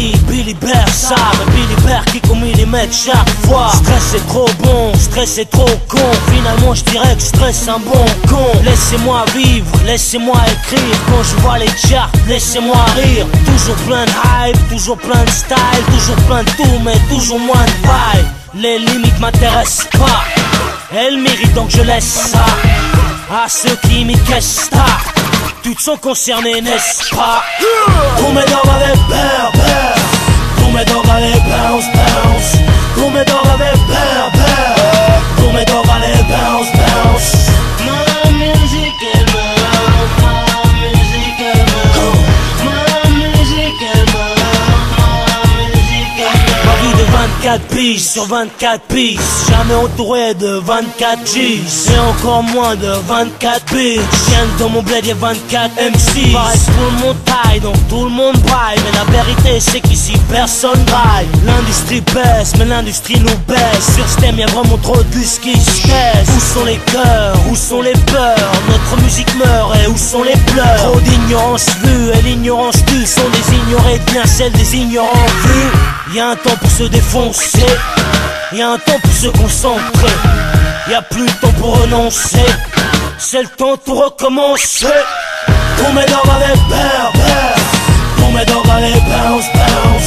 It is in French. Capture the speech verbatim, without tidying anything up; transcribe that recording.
Billy, Billy Bear, ça, mais Billy Bear qui commis les mecs chaque fois. Stress c'est trop bon, stress c'est trop con. Finalement je dirais que stress un bon con. Laissez-moi vivre, laissez-moi écrire. Quand je vois les charts, laissez-moi rire. Toujours plein de hype, toujours plein de style, toujours plein de tout, mais toujours moins de vibe. Les limites m'intéressent pas, elles méritent donc je laisse ça à ceux qui m'y caissent. Tu te sens concerné, n'est-ce pas? Tous mes dogs avaient peur, peur. Tous mes dogs allaient bounce, bounce. Tous mes dogs avaient peur, peur. Tous mes dogs allaient bounce, bounce. Ma musique elle meurt, ma musique elle meurt, ma musique elle meurt, ma musique elle meurt. Ma vie de vingt-quatre piges sur vingt-quatre pistes, jamais entouré de vingt-quatre G's, et encore moins de vingt-quatre piges. Viens dans mon bled y'a vingt-quatre M C. Pareil tout le monde taille, donc tout le monde braille. Mais la vérité c'est qu'ici personne braille. L'industrie baisse, mais l'industrie nous baisse. Sur ce thème y'a vraiment trop de gus qui se taisent. Où sont les cœurs, où sont les peurs? Notre musique meurt et où sont les pleurs? Trop d'ignorance vue et l'ignorance tue. Sont des ignorés bien celles des ignorants vus. Y'a un temps pour se défoncer, y'a un temps pour se concentrer, y'a plus de temps pour renoncer, c'est le temps de tout recommencer. Tous mes dogs avaient peur, peur. Tous mes dogs allaient bounce, bounce.